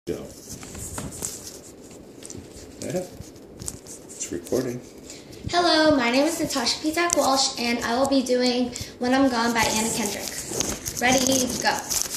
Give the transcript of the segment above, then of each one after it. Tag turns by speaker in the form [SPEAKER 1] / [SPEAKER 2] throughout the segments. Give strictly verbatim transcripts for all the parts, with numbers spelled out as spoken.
[SPEAKER 1] Go. Yeah, it's recording.
[SPEAKER 2] Hello, my name is Natasha P. Walsh, and I will be doing When I'm Gone by Anna Kendrick. Ready, go.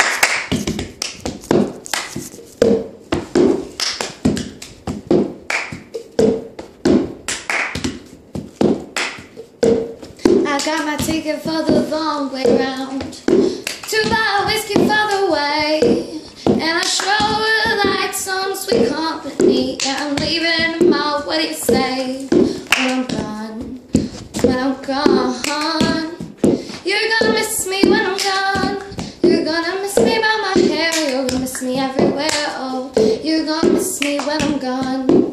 [SPEAKER 2] I got my ticket for the long way round to buy a whiskey for the way, and I sure would like some sweet company. Yeah, I'm leaving tomorrow. What do you say? When I'm gone, when I'm gone, you're gonna miss me when I'm gone. You're gonna miss me by my hair. You're gonna miss me everywhere. Oh, you're gonna miss me when I'm gone.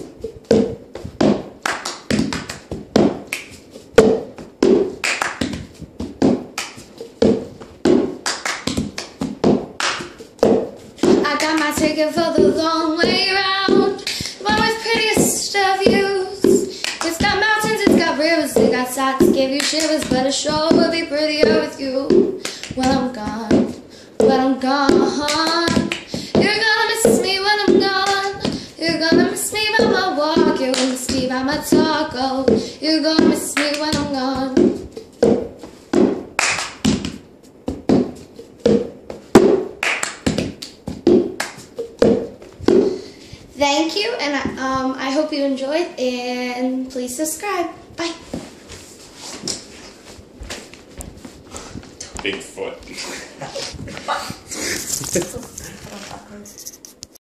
[SPEAKER 2] I got my ticket for the long way round, one with prettiest of views. It's got mountains, it's got rivers, it got sights to give you shivers, but it sure will be prettier with you. When I'm gone, when I'm gone, you're gonna miss me when I'm gone. You're gonna miss me by my walk, you're gonna miss me by my talk. Oh, you're gonna miss me when I'm gone. Thank you, and um, I hope you enjoyed, and please subscribe. Bye.
[SPEAKER 1] Bigfoot.